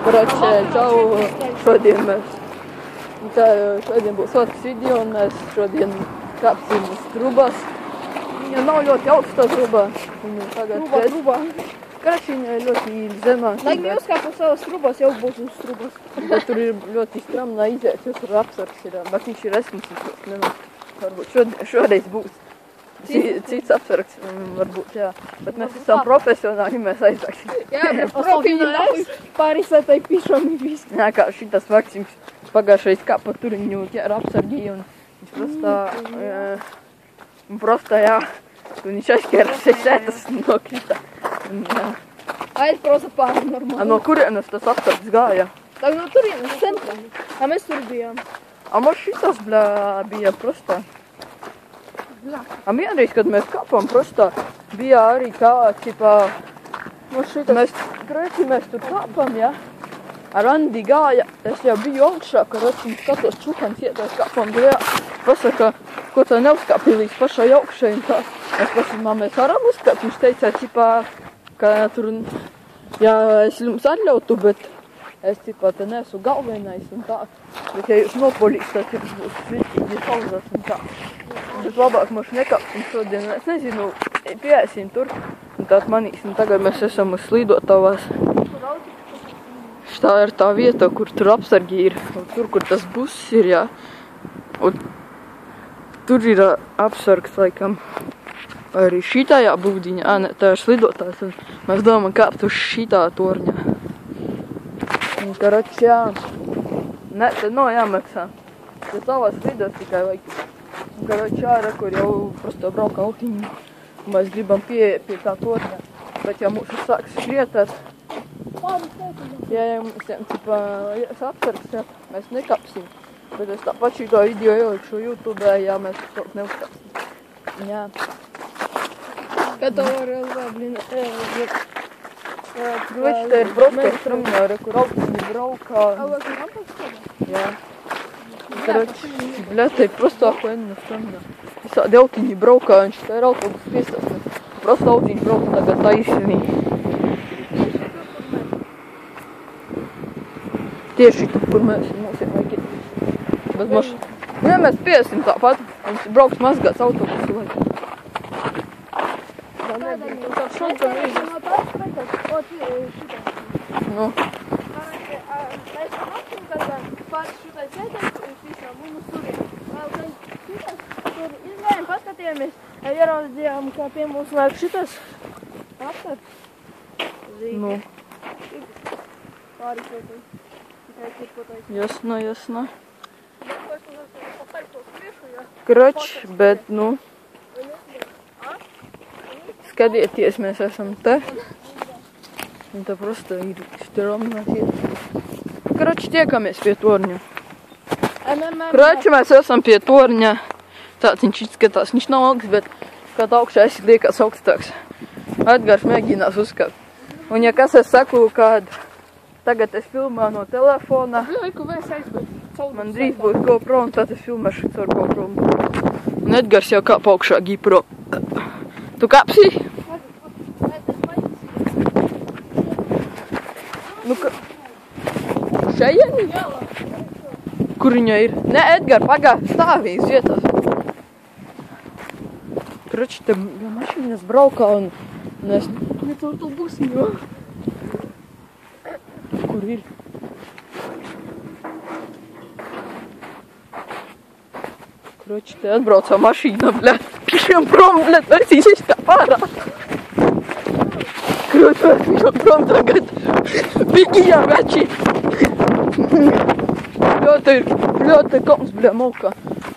Karačē, čau, šodien būs otrs video un mēs šodien kāpsim uz trubas. Viņa nav ļoti augsta truba. Viņa tagad Karačē viņa ir ļoti zemā. Lai mēs uzkāpam savas trubas, jau būs uz trubas. Bet tur ir ļoti stramna iziet, jo tur apsargs ir, bet viņš ir esmisks. Varbūt šoreiz būs. Cits apsargs, varbūt, jā. Bet mēs esam profesionāli, mēs aizvāksim. Jā, bet profesionāli pārisētai pišam ir viss. Jā, kā šitas Maksims pagājušais kāpa tur viņu ķēra apsargīja un viņš prostā, jā, viņš aizķēra sētas nokrita. Aizprosa pāri normāli. No kurienes tas apsargs gāja? Tā no turienes centrā. Mēs tur bijām. Man šitas bija prostā. Vienreiz, kad mēs kāpām prostā, bija arī kā, mēs tur kāpām, jā. Ar Andi gāja, es jau biju augšā, kad es skatos čukans ietās kāpām, jā. Pasaka, ko tā neuzkāpi līdz pašai augšai un tā. Es pasimā, mēs varam uzkāpt, viņš teica, ka tur, jā, es jums atļautu, bet es, te neesmu galvenais un tā. Bet, ja jūs nopolīs, tad jums būs sviķīgi pauzās un tā. Bet labāk mēs nekāpsim šodien, es nezinu, piesim tur un tād manīsim. Tagad mēs esam uz slīdotavās. Šitā ir tā vieta, kur tur apsargi ir, un tur, kur tas buss ir, jā. Un tur ir apsargs, laikam, arī šitajā būdiņā, ne, tā ir slidotājs, un mēs domājam kāpt uz šitā torņā. Un, karač, jā, ne, tad nav jāmaksā. Tas tavās slidot tikai vajag. Un, karač, jā, kur jau prosto brauka autiņu, un mēs gribam pie tā torņā. Bet, ja mūsu sāks šriet, tad, ja mums, es apsargs, jā, mēs nekapsim. Bet es tāpat šito video ielikšu YouTube, ja mēs kaut neuzkāpsim. Jā. Который блин, Короче, tā ir просто stramnā, kur autiņi brauka. Jā. Короче, бля, tā ir просто охуенно stramnā. Visādi autiņi brauka, viņš tā ir autobus piestāsnes. Просто autiņi brauka tagad taisnī. Tieši tur, kur mēs vajag iet. Bet mēs piesim tāpat, viņš brauks mazgāts autobusu laiku. Nu. Paskatījāmies, ieraudzījām, kā pie mums vajag šitas apsargs. Nu. Ясно. Короче, bet, nu, skatieties, mēs esam te. Un tā prosta ir stromnās iet. Короче, tiekamies pie torņa. Короче, mēs esam pie torņa. Tāds viņš izskatās, viņš nav augsts, bet kā tā augšā esi liekas augstāks. Edgars mēģinās uzkāpt. Un ja kas es saku, kad tagad es filmēju no telefona, man drīz būs GoPro un tad es filmēšu caur GoPro. Un Edgars jau kāp augšā GoPro. Tu kāpsi? Nu, šeit? Kur viņa ir? Nē, Edgar, pagā, stāvī uz vietās. Kroči, te mašīnas braukā un es... Нет autobusu, jo. Kur ir? Kroči, te atbraucā mašīna, bļāt. Pišiem prom, bļāt, vecīs kā pārā. Kroči, pišiem prom tagad. Bigijā, veči. Ļoti kalns, bļā, maukā.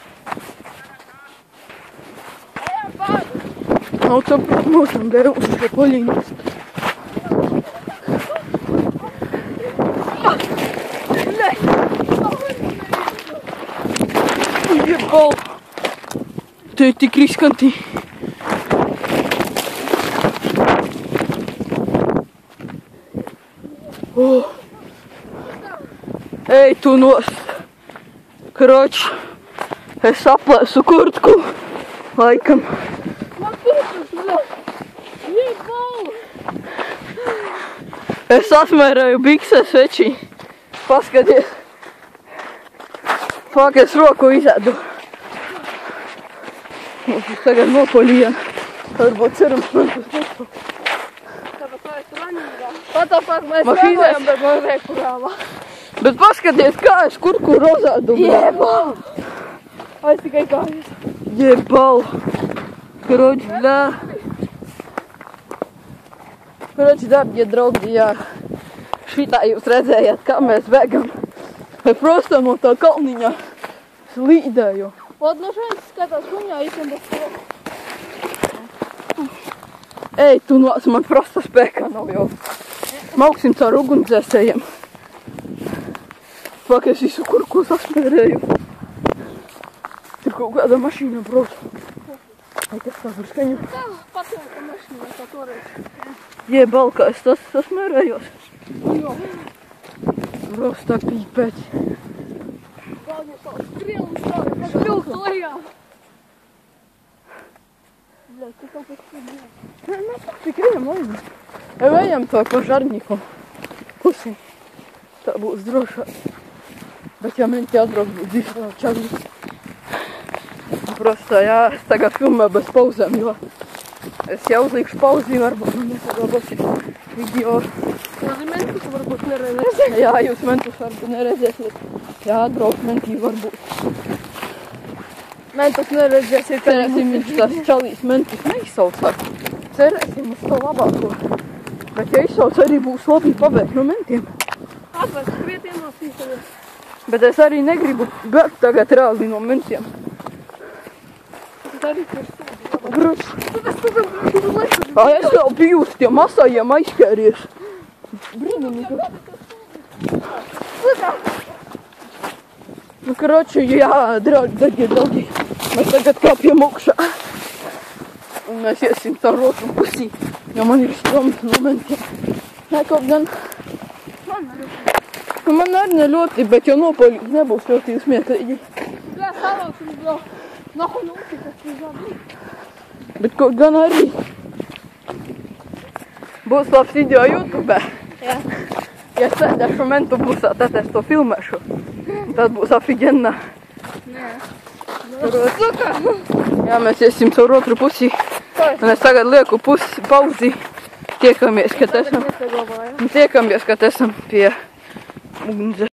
Autobus mūsam dēļ uz šo poļīņas. Jebal! Te ir tik riskanti. Oh. Ej, tu nost! Kroč, es aplēsu kurtku, laikam. Es sasmērēju bikses, veči. Paskaties. Fak, es roku izēdu. Mums tagad nopolija. Varbūt cerams man tas nesu. Tāpēc tā es ranīgā. Patapāk mēs Mašīnās. rāvojam, bet man rekurāvā. Bet paskaties, kā es kurku rozādu. Jebal! Es tikai kājas. Jebal. Kroč, bļā. Kroč, darbie draugi, jā. Šitā jūs redzējāt, kā mēs bēgam. Vai prosto no tā kalniņa slīdēju. Ot, no šeit skatās huņā, īstenībā to. Ej, tu nāc, man prosta spēkā nav jau. Mauksim caur ugunsdzēsējiem. Fak, es visu kurku sasmērēju. Tur kaut kāda mašīna brauc. Ai, kas tā par skaņu? Tā, patilka mašīna, kā toreiz. Jebal, kā es tas sasmērējos. Jo. Brauc tā pīpēt. Paldies, tā skrielum stāvi, kā vilkt lejā. Bļa, tu kaut kas tu. Mēs tik ejam līdzi. Ejam tā pa žarņiku pusi. Tā būs drošāk. Bet ja menti atbrauc būs dzīvā čagli. Prosta, jā, es tagad filmēju bez pauzēm, jo es jau uzlikšu pauzi, varbūt man nesaglabāsies video. Uz mentus varbūt neredzēs. Jā, jūs mentus varbūt neredzēsiet. Jā, atbrauc mentī varbūt. Mentus neredzēsiet. Cerēsim, viņš tās čalīs mentus neizsaucās. Cerēsim uz to labāko. Bet ja izsauc, arī būs labi pavērt no mentiem. Atvērt krietienās īstenībā. Bet es arī negribu bēgt tagad reāli no mentiem. Tas arī tur sūdzi. Gruč. Tu tas tu lešu. Ā, es vēl biju uz tiem masājiem aizkēries. Brīnumīgi. Nu, karoči, jā, draugi, mēs tagad kāpjam augšā. Un mēs iesim caur otru pusī, jo man ir stroms no mentiem. Nē, kaut gan. Man arī ne ļoti, bet jau nopaļīgi nebūs ļoti smieklīgi. Bļa, salauks un bļa. Nahu nūti, kas tu zabi. Bet kaut gan arī būs labs video YouTube. Jā. Ja es sēdēšu mentu busā, tad es to filmēšu. Tad būs afiģenna. Nē. Suka! Jā, mēs iesim caur otru pusi. Un es tagad lieku pauzi. Tiekamies, kad esam pie ugunsdzēsēja.